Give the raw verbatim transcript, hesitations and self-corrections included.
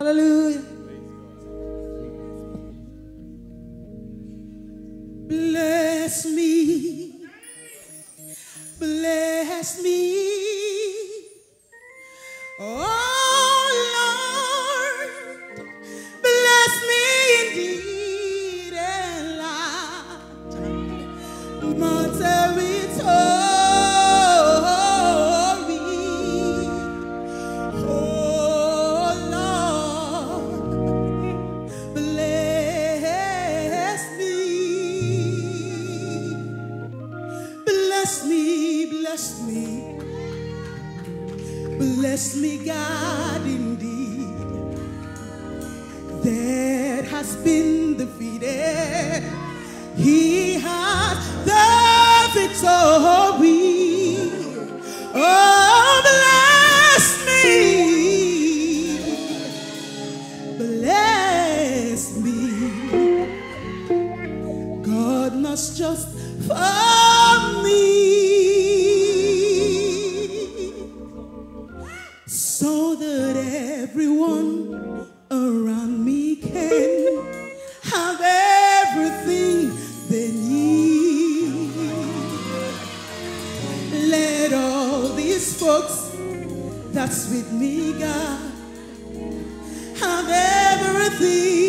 Hallelujah. Bless me. Bless me. Oh Lord, bless me indeed and enlarge my territory. Bless me, bless me, God, indeed. That has been defeated. He has the victory. Oh, bless me, bless me. God must just for me, so that everyone around me can have everything they need. Let all these folks that's with me, God, have everything